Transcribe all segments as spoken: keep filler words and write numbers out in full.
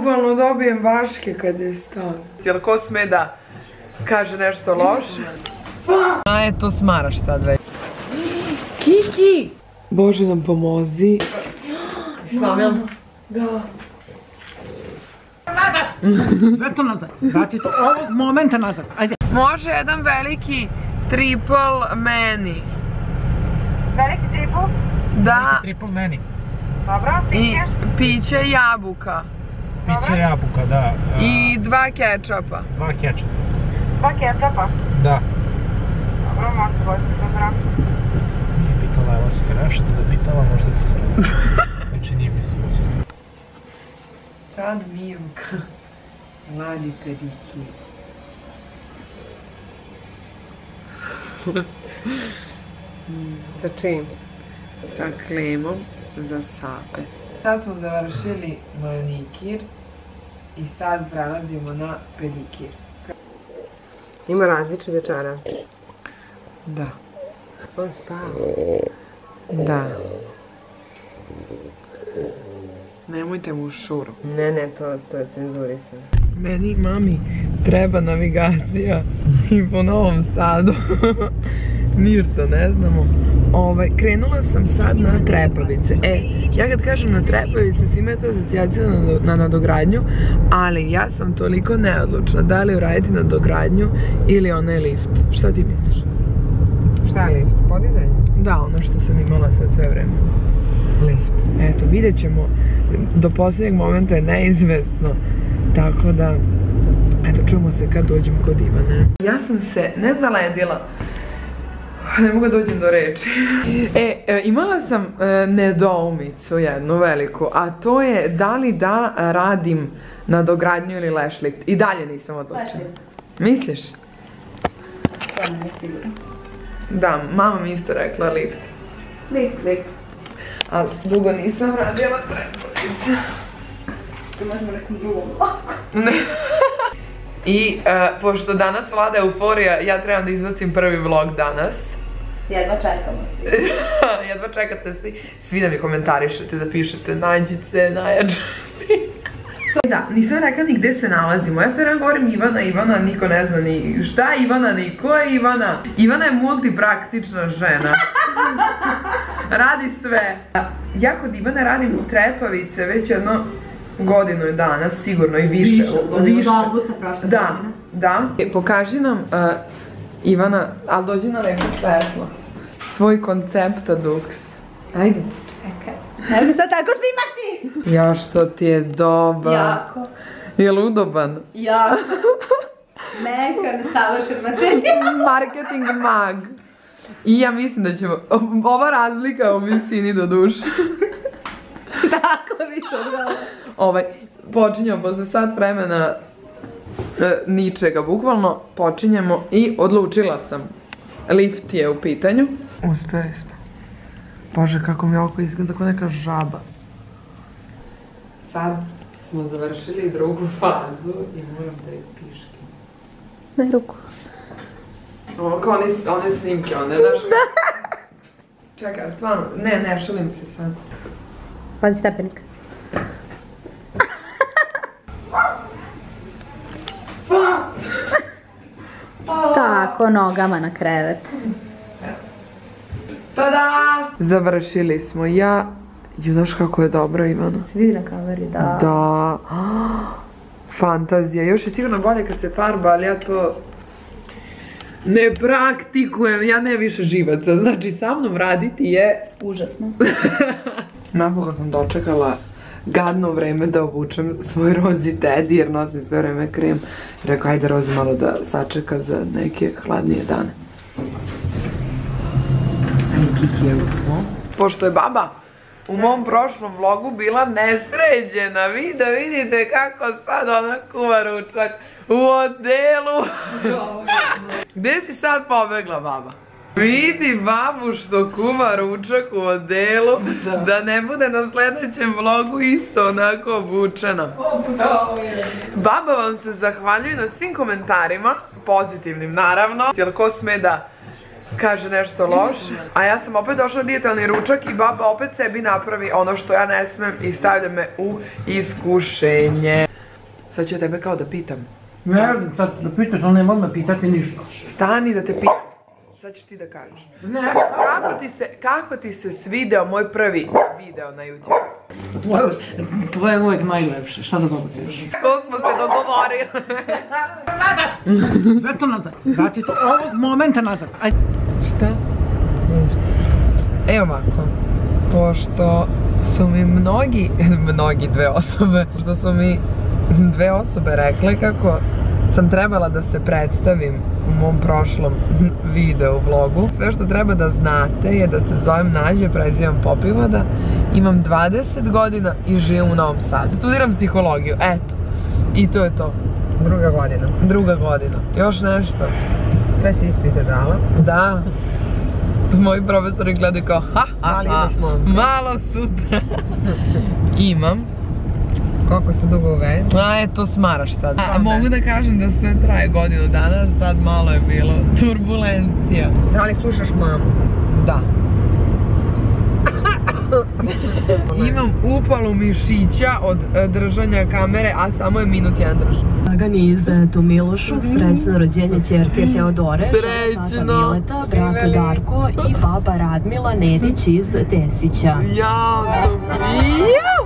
bukvalno dobijem vaške kad je stav. Jel ko sme da kaže nešto loše? A eto, smaraš sad već. Kiki! Bože nam pomozi. Slavljam. Da. Sve to nazad. Vrati to ovog momenta nazad. Ajde. Može jedan veliki triple meni. Veliki triple? Da. Triple meni. Dobro, I piće? piće jabuka. Piće jabuka, da. I dva kečapa. Dva kečapa. Dva kečapa? Da. Dobro, možete voziti, dobro. Nije pitala, evo ste nešto da pitala, možda ti se radi. Znači nije mi suđe. Sad Mivka ladi pedikir. Sa čim? Sa kremom za sape. Sad smo završili manikir i sad prelazimo na pedikir. Ima različite večera. Da. On spava. Da. Nemojte mu šuru. Ne, ne, to, to je cenzurisano. Meni, mami, treba navigacija i po Novom Sadu. Ništa ne znamo. Ovaj, krenula sam sad na Trepavice. E, ja kad kažem na Trepavice, si ima to asocijacija na, na nadogradnju, ali ja sam toliko neodlučna da li uraditi nadogradnju ili onaj lift. Šta ti misliš? Šta je lift? Podizanje? Da, ono što sam imala sad sve vreme. Lift. Eto, vidjet ćemo. Do posljednjeg momenta je neizvesno. Tako da, eto, čujemo se kad dođem kod Ivane. Ja sam se ne zaledila. Ne mogu dođem do reči. E, e, imala sam e, nedoumicu jednu veliku, a to je da li da radim nadogradnju ili lash lift. I dalje nisam odlučena. Misliš? Sam ne sigurno. Da, mama mi isto rekla lift. Lift, lift. Ali dugo nisam radila Trepavice. To možemo nekom drugom lako. Ne. I uh, pošto danas vlada euforija, ja trebam da izbacim prvi vlog danas. Jedva čekamo svi. Jedva čekate svi. Svi da mi komentarišete, da pišete Nađice, najjača si. Da, nisam rekla ni gde se nalazimo. Ja sve vreme govorim Ivana, Ivana, niko ne zna ni šta je Ivana, ni ko je Ivana. Ivana je multipraktična žena. Radi sve. Ja kod Ivane radim Trepavice već jedno godinu je danas, sigurno i više. Više, od avgusta prošle Da, godine. da. Pokaži nam, uh, Ivana, ali dođi na lepo svetlo. Svoj koncepta Dux. Ajde. Čekaj. Ne bi sad tako snimati! Ja, što ti je dobar. Jako. Je li udoban? Jako. Mekan, savršen materijal. Marketing mag. I ja mislim da ćemo, ova razlika u visini do duše. Tako više odgledala. Ovaj, počinjemo posle sat vremena e, ničega, bukvalno počinjemo i odlučila sam. Lift je u pitanju. Uspjeli smo. Bože, kako mi oko izgleda kao neka žaba. Sad smo završili drugu fazu i moram da je piškim. Daj ruku. Ovo kao one, one snimke, one, znaš kako? Čekaj, stvarno, ne, ne, šalim se sad. Pazi stepenik. Tako, nogama na krevet. Tada! Završili smo. Ja... Ju, znaš kako je dobro, Ivana? Se vidi na kameri, da. Da. Fantazija. Još je sigurno bolje kad se farba, ali ja to... ne praktikujem. Ja ne više živaca. Znači, sa mnom raditi je... Užasno. Napokon sam dočekala gadno vreme da obučem svoj Rozi Teddy, jer nosim sve vreme krem. Rekao, ajde Rozi malo da sačeka za neke hladnije dane. Ajde, Kiki je u svom. Pošto je baba u mom prošlom vlogu bila nesređena, vi da vidite kako sad ona kuva ručak u odelu. Gde si sad pobegla, baba? Vidi babu što kuva ručak u odelu, da ne bude na sljedećem vlogu isto onako obučena. Baba vam se zahvaljuje na svim komentarima, pozitivnim naravno. Jel ko sme da kaže nešto loše? A ja sam opet došla na dijetalni ručak i baba opet sebi napravi ono što ja ne smem i stavlja me u iskušenje. Sad ću tebe kao da pitam. Ne, sad da pitaš, ali nemoj me pitati ništa. Stani da te pitam. Sad ćeš ti da kažeš. Ne. Kako ti se, kako ti se svideo moj prvi video na YouTube? Tvoje, tvoje je uvijek najlepše, šta da dobro kažeš? To smo se dogovorili. Sve to nazad, vrati to ovog momenta nazad. Ajde. Šta? Ništa. Evo ovako, pošto su mi mnogi, mnogi dve osobe, pošto su mi dve osobe rekle kako sam trebala da se predstavim u mom prošlom video vlogu. Sve što treba da znate je da se zovem Nađa, prezivam Popivoda, imam dvadeset godina i živim u Novom Sadu. Studiram psihologiju, eto. I to je to. Druga godina. Druga godina. Još nešto? Sve si ispite dala? Da. Moji profesori gledaju kao ha ha Ali ha, imaš momka. malo sutra. Imam. Koliko ste dugo u vezi? A eto, smaraš sad. A, Da. mogu da kažem da sve traje godinu dana, sad malo je bilo turbulencija. Da li slušaš mamu? Da. Imam upalu mišića od e, držanja kamere, a samo je minut jedan držan. Lagani izuzetu Milošu, srećno rođenje ćerke Teodore, Srećno! tata Mileta, brat Živeli. Darko i baba Radmila Nedić iz Tesića. Jao, Sofija!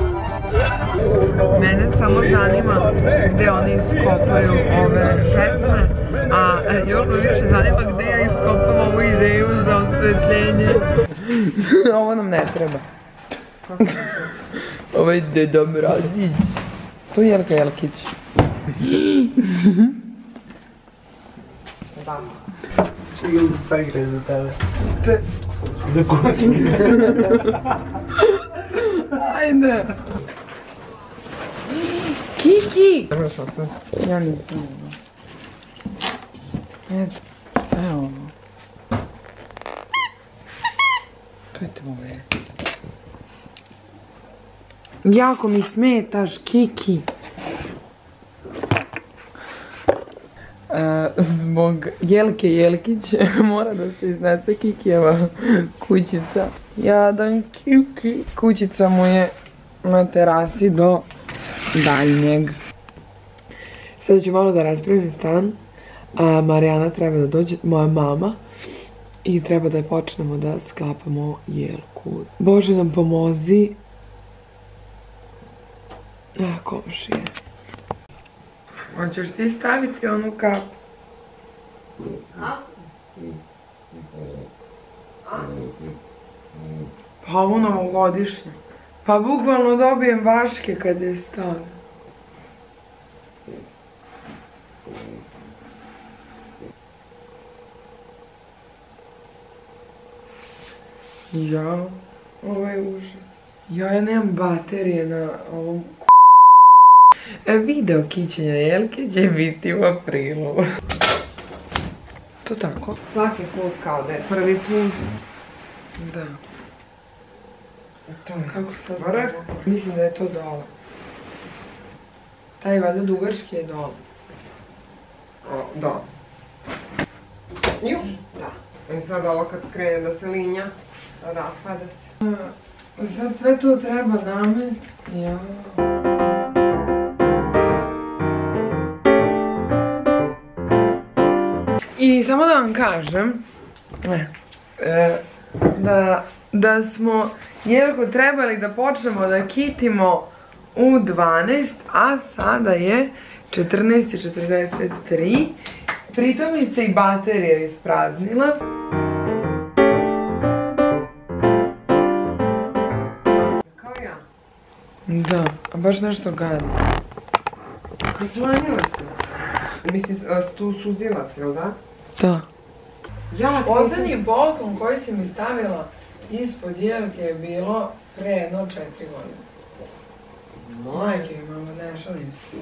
Mene samo zanima gde oni iskopaju ove pesme, a još me više zanima gde ja iskopam ovu ideju za osvetljenje. Ovo nam ne treba. Ovo je Deda Mrazić. To je Jelka Jelkić. Da. Čekaj da sad igre za tebe. Če... Za kuću. Ajde. Kiki! Dobro šofer. Ja nisam ovo. Eto, šta je ovo? To je tvoje. Jako mi smetaš, Kiki. E, zbog Jelke Jelkić mora da se iznese Kikijeva kućica. Jadan Kiki. Kućica mu je na terasi do daljnjeg. Sada ću malo da raspravim stan. A Marijana treba da dođe, moja mama. I treba da počnemo da sklapamo jelku. Bože nam pomozi. A, komšije. Hoćeš ti staviti onu kapu? Pa ovo novogodišnje. Pa bukvalno dobijem vaške kad je stavim. Ja, ovo je užas. Ja, ja nemam baterije na ovom e, video kićenja Jelke će biti u aprilu. To tako? Svaki put kao da je prvi put. Da. To je. Kako sad Vrh? znamo? Mislim da je to dole. Taj valjda dugački je dole. O, da. Ju? Da. I sad ovo kad krene da se linja, raspada se. Sad sve to treba namest. Ja. I samo da vam kažem e, e, da, da smo jednako trebali da počnemo da kitimo u dvanaest, a sada je četrnaest i četrdeset tri. Pritom mi se i baterija ispraznila. Kao ja. Da, a baš nešto gadno. Smanjila se. Mislim, tu suzila se, jel da? Da. Ja, Poslednji poklon koji si mi stavila ispod jelke je bilo pre jedno četiri godine. Majke mi, mama, ne šalim se.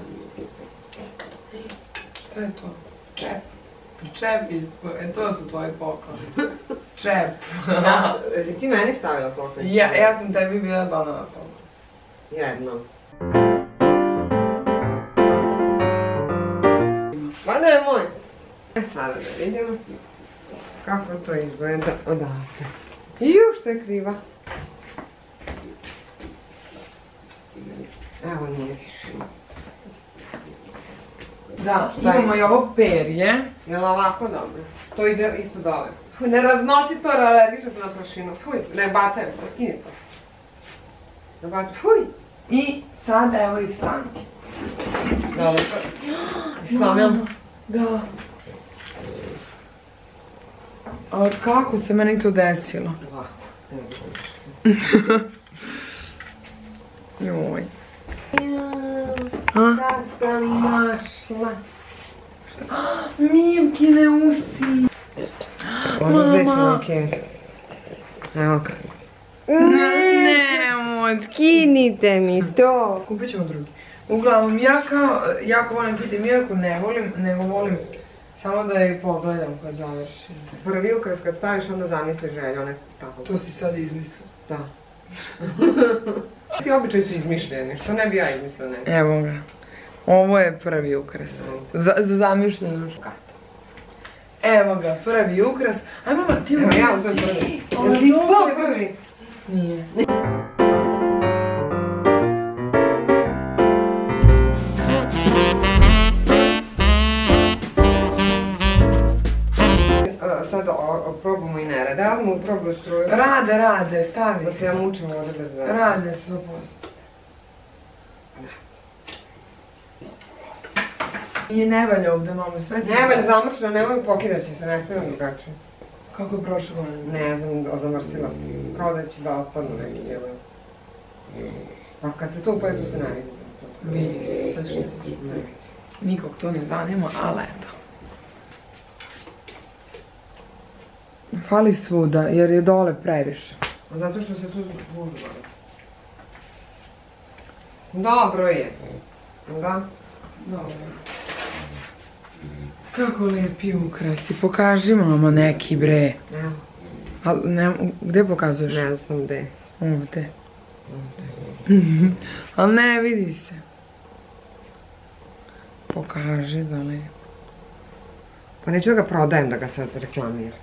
Šta je to? Čep. Čep ispod, e to su tvoji pokloni. Čep. Ja, jesi ti meni stavila poklon? Ja, ja sam tebi bila donala poklon. Jedno. Pa da je moj. E sada da vidimo kako to izgleda odavde. I još se kriva. Evo nije više. Da, imamo i ovo perje. Jel ovako dobro? To ide isto dole. Fuj, ne raznosi to, alergiča sam na prašinu. Fuj, ne bacaj, skini to. Ne bacaj, fuj. I sad evo ih sanke. Dobro, slamjam. Da. Ali kako se meni to desilo? Joj. Šta sam našla? Mimkine usi. Mama. Evo ga. Nemoj. Skinite mi to. Kupit ćemo drugi. Uglavnom, ja kao, jako volim Kitty Mirku, ne volim, nego volim samo da je pogledam kad završim. Prvi ukras kad staviš onda zamisli želju, one tako. To si sad izmislila. Da. Ti običaji su izmišljeni, što ne bi ja izmislila ne. Evo ga. Ovo je prvi ukras. Za, za zamišljenu škatu. Evo ga, prvi ukras. Aj mama, ti uzmi. Evo ja uzmem prvi. Ovo je Ti dobro. spali prvi? Nije. Sad probamo i ne rade, ali mu probaju struju. Rade, rade, stavi. Da se ja mučim ovdje bez veze. Rade sto posto. Nije ne valja ovdje, mama, sve si... Ne valja zamršeno, nemoj pokidat će se, ne smijem drugačije. Kako je prošlo godinu? Ne znam, zamrsila se. Kao da će da otpadnu neki djelovi. A kad se to upaje, tu se ne vidi. Vidi se, sve što je. Nikog to ne zanima, ali eto. Fali svuda, jer je dole previše. A zato što se tu zbužava. Dobro je. Da? Dobro. Kako lijepi ukrasi. Pokaži mama neki bre. Evo. Ali ne, gdje pokazuješ? Ne znam gde. Ovdje. Ali ne, vidi se. Pokaži ga lijepo. Pa neću da ga prodajem, da ga sad reklamiram.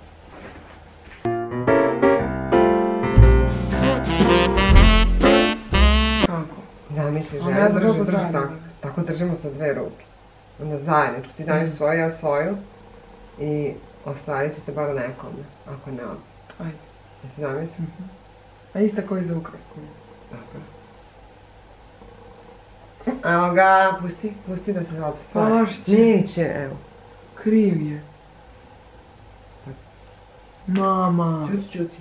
Kako? Da, misliš, Ali ja ja znam držim, kako držim zajedno. tako. Tako držimo sa dve ruke. Onda zajedno, ti daš svoju, ja svoju. I ostvarit će se bar nekome, ako ne on. Ajde. Jesi zamisli? A ista koji za ukras. Tako. Evo ga, pusti, pusti da se odstvari. Pašće. Neće, evo. Kriv je. Mama. Čuti, čuti.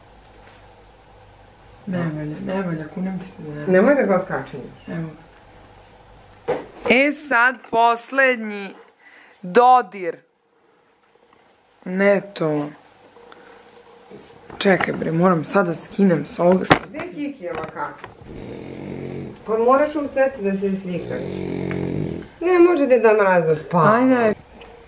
Ne valja, ne valja, kunem ti se da ne valja. Nemoj da ga otkačenješ. Evo ga. E sad posljednji dodir. Ne to. Čekaj bre, moram sad da skinem s ovog. Gdje je Kikijeva kako? Pa moraš ustati da se slikaš. Ne može da da mraz da spava. Ajde.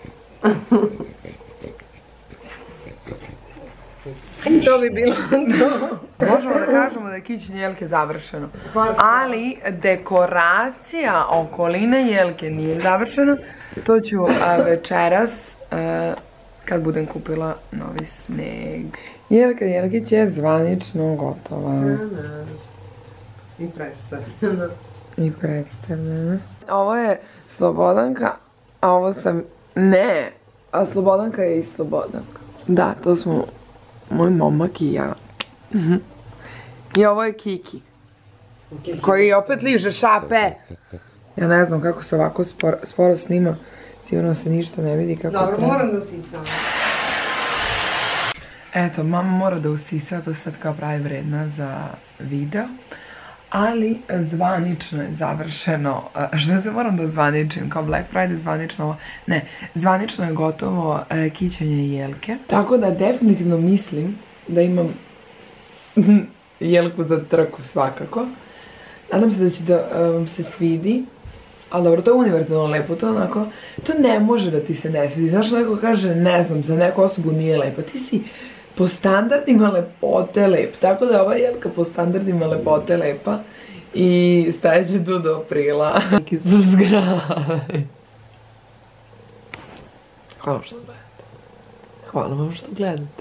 To bi bilo to. Možemo da kažemo da je kićenje jelke završeno. Ali dekoracija okoline jelke nije završena. To ću a, večeras a, kad budem kupila novi sneg. Jelka Jelkić je zvanično gotova. I predstavljena. I predstavljena. Ovo je Slobodanka, a ovo sam... Ne, a Slobodanka je i Slobodanka. Da, to smo moj momak i ja. I ovo je Kiki. Koji opet liže šape. Ja ne znam kako se ovako sporo, sporo snima. Sigurno se ništa ne vidi kako Dobro, treba. moram da usisam. Eto, mama mora da usisa, to sad kao pravi vredna za video. Ali zvanično je završeno, što se moram da zvaničim, kao Black Friday zvanično ovo, ne, zvanično je gotovo e, kićenje jelke. Tako da definitivno mislim da imam jelku za trku svakako. Nadam se da će da vam se svidi, ali dobro, to je univerzalno lepo, to onako, to ne može da ti se ne svidi. Znaš, neko kaže, ne znam, za neku osobu nije lepo, ti si po standardima lepote lep, tako da ova jelka po standardima lepote lepa i stajeće tu do aprila. Subscribe. Hvala što gledate. Hvala vam što gledate.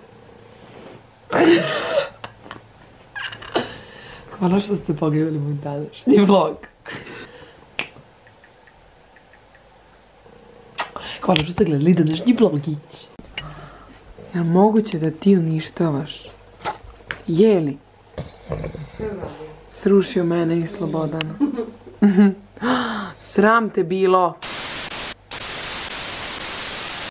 Hvala što ste pogledali moj današnji vlog. Hvala što ste gledali današnji vlogić. Jel moguće da ti uništavaš? Je li? Srušio mene i Slobodana. Sram te bilo.